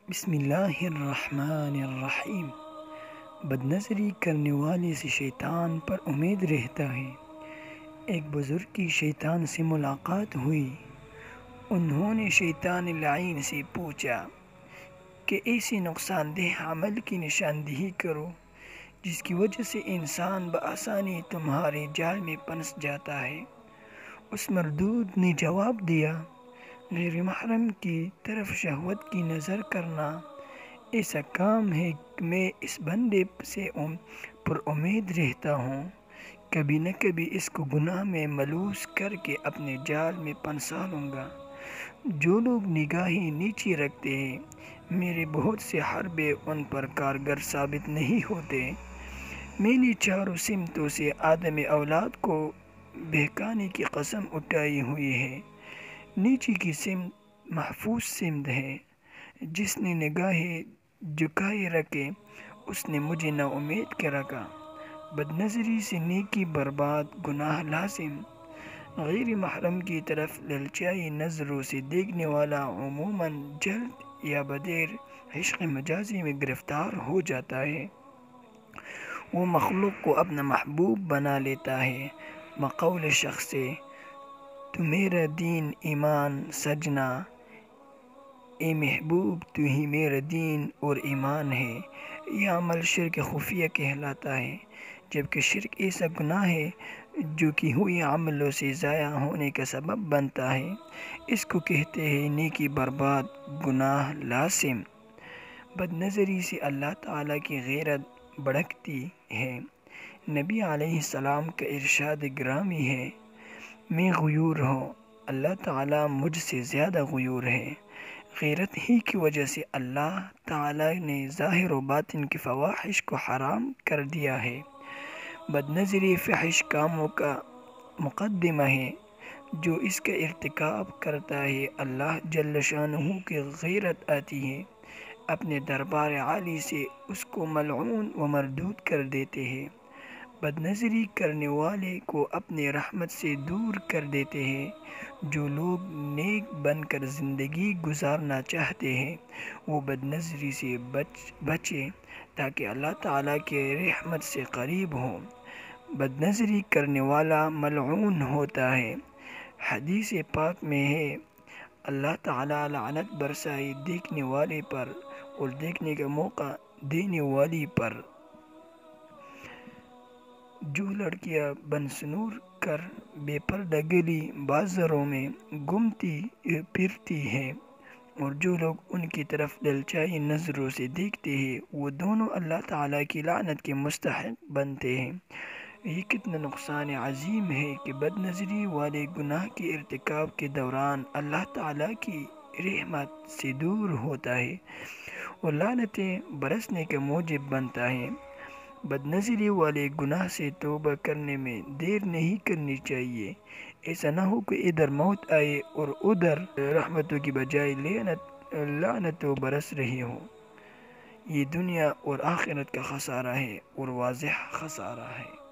بسم اللہ الرحمن الرحیم۔ بد نظری کرنے والے سے شیطان پر امید رہتا ہے۔ ایک بزرگ کی شیطان سے ملاقات ہوئی۔ انہوں نے شیطان لعین سے پوچھا کہ ایسی نقصان دہ عمل کی نشاندہی کرو جس کی وجہ سے انسان بآسانی تمہارے جال میں پھنس جاتا ہے۔ اس مردود نے جواب دیا، غیر محرم کی طرف شہوت کی نظر کرنا ایسا کام ہے کہ میں اس بندے سے پر امید رہتا ہوں، کبھی نہ کبھی اس کو گناہ میں ملوث کر کے اپنے جال میں پھنسا لوں گا۔ جو لوگ نگاہیں نیچی رکھتے ہیں، میرے بہت سے حربے ان پر کارگر ثابت نہیں ہوتے۔ میں نے چاروں سمتوں سے آدم اولاد کو بہکانے کی قسم اٹھائی ہوئی ہے۔ نیچی کی سمت محفوظ سمت ہے۔ جس نے نگاہیں جھکائے رکھے اس نے مجھے نا امید کر رکھا۔ بد نظری سے نیکی برباد، گناہ لازم۔ غیر محرم کی طرف للچائی نظروں سے دیکھنے والا عموماً جلد یا بدیر عشق مجازی میں گرفتار ہو جاتا ہے۔ وہ مخلوق کو اپنا محبوب بنا لیتا ہے۔ بقول شخص سے، تو میرا دین ایمان سجنا، اے محبوب تو ہی میرا دین اور ایمان ہے۔ یہ عمل شرک خفیہ کہلاتا ہے، جبکہ شرک ایسا گناہ ہے جو کی ہوئی عملوں سے ضائع ہونے کا سبب بنتا ہے۔ اس کو کہتے ہیں نیکی برباد، گناہ لازم۔ بد نظری سے اللہ تعالیٰ کی غیرت بھڑکتی ہے۔ نبی علیہ السلام کا ارشاد گرامی ہے، میں غیور ہوں، اللہ تعالیٰ مجھ سے زیادہ غیور ہے۔ غیرت ہی کی وجہ سے اللہ تعالیٰ نے ظاہر و باطن کے فواحش کو حرام کر دیا ہے۔ بد نظری فحش کاموں کا مقدمہ ہے۔ جو اس کا ارتکاب کرتا ہے، اللہ جل شانہ کی غیرت آتی ہے، اپنے دربار عالی سے اس کو ملعون و مردود کر دیتے ہیں۔ بد نظری کرنے والے کو اپنے رحمت سے دور کر دیتے ہیں۔ جو لوگ نیک بن کر زندگی گزارنا چاہتے ہیں، وہ بد نظری سے بچیں تاکہ اللہ تعالیٰ کے رحمت سے قریب ہوں۔ بد نظری کرنے والا ملعون ہوتا ہے۔ حدیث پاک میں ہے، اللہ تعالیٰ لعنت برسائے دیکھنے والے پر اور دیکھنے کا موقع دینے والی پر۔ جو لڑکیاں بنسنور کر بے پردہ گلی بازاروں میں گھومتی پھرتی ہیں اور جو لوگ ان کی طرف للچائی نظروں سے دیکھتے ہیں، وہ دونوں اللہ تعالیٰ کی لعنت کے مستحق بنتے ہیں۔ یہ کتنا نقصان عظیم ہے کہ بد نظری والے گناہ کے ارتکاب کے دوران اللہ تعالیٰ کی رحمت سے دور ہوتا ہے اور لعنتیں برسنے کا موجب بنتا ہے۔ بد نظری والے گناہ سے توبہ کرنے میں دیر نہیں کرنی چاہیے۔ ایسا نہ ہو کہ ادھر موت آئے اور ادھر رحمتوں کی بجائے لعنتوں برس رہی ہوں۔ یہ دنیا اور آخرت کا خسارہ ہے اور واضح خسارہ ہے۔